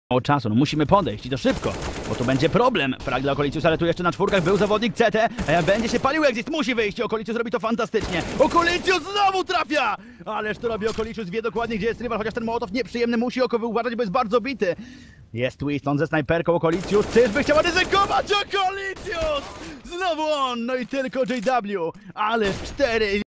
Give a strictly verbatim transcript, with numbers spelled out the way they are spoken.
mało czasu, no musimy podejść i to szybko, bo tu będzie problem. Frag dla Okolicius, ale tu jeszcze na czwórkach był zawodnik C T, e, będzie się palił Exist, musi wyjść i Okolicius robi to fantastycznie. Okolicius znowu trafia! Ależ to robi Okolicius, wie dokładnie gdzie jest rywal, chociaż ten Mołotow nieprzyjemny, musi oko uważać, bo jest bardzo bity. Jest Twiston ze snajperką Okolicius, czyżby chciała ryzykować? Okolicius! Znowu on, no i tylko J W, ależ cztery